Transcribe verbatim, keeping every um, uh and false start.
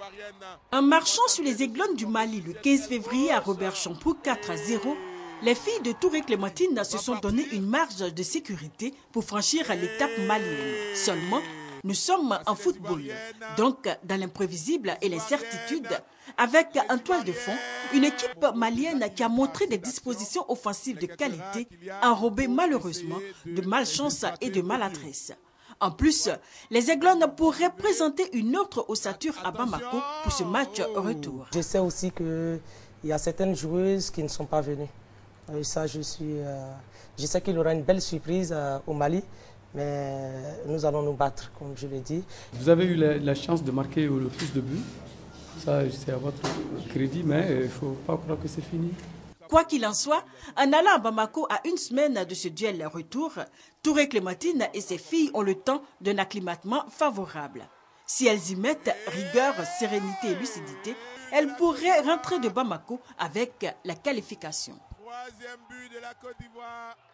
En marchant sur les aiglones du Mali le quinze février à Robert Champoux quatre à zéro, les filles de Touré Clémentine se sont donné une marge de sécurité pour franchir l'étape malienne. Seulement, nous sommes en football, donc dans l'imprévisible et l'incertitude, avec en toile de fond une équipe malienne qui a montré des dispositions offensives de qualité, enrobées malheureusement de malchance et de maladresse. En plus, les Aiglones pourraient présenter une autre ossature à Bamako pour ce match retour. Je sais aussi qu'il y a certaines joueuses qui ne sont pas venues. Et ça, je, suis, euh, je sais qu'il y aura une belle surprise euh, au Mali, mais nous allons nous battre, comme je l'ai dit. Vous avez eu la, la chance de marquer le plus de buts. Ça, c'est à votre crédit, mais il ne faut pas croire que c'est fini. Quoi qu'il en soit, en allant à Bamako à une semaine de ce duel retour, Touré Clémentine et ses filles ont le temps d'un acclimatement favorable. Si elles y mettent rigueur, sérénité et lucidité, elles pourraient rentrer de Bamako avec la qualification. Troisième but de la Côte d'Ivoire.